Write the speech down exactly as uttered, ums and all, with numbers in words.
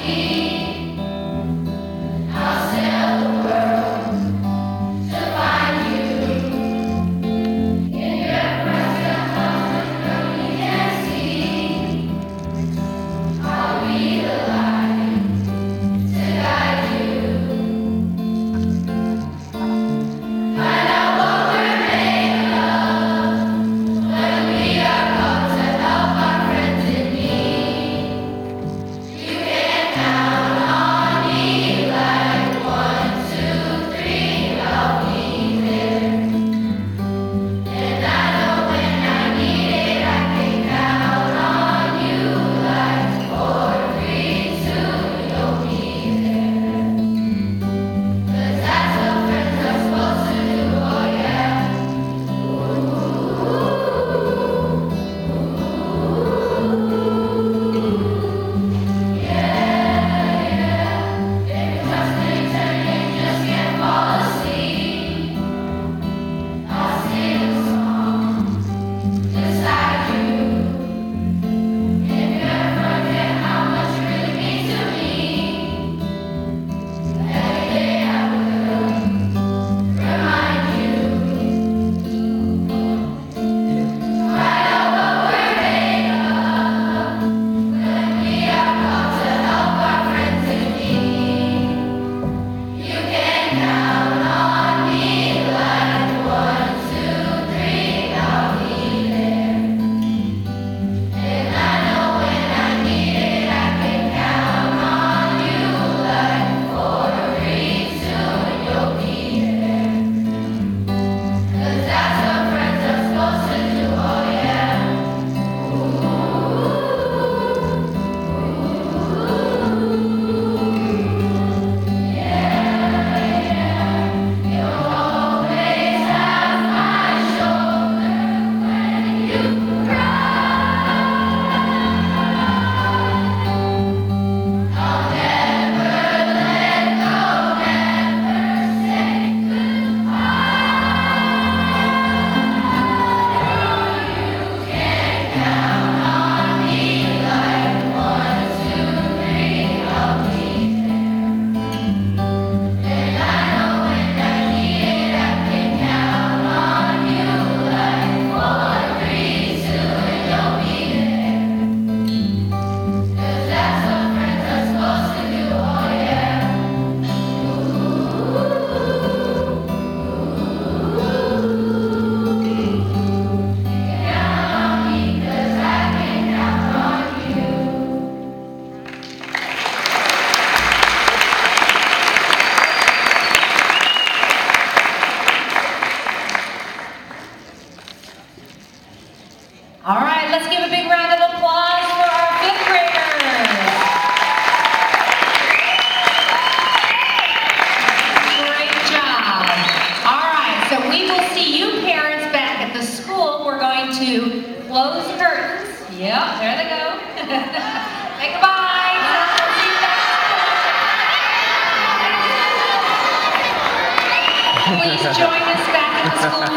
All right, let's give a big round of applause for our fifth graders. Great job. All right, so we will see you parents back at the school. We're going to close the curtains. Yep, there they go. Say goodbye. Please join us back at the school.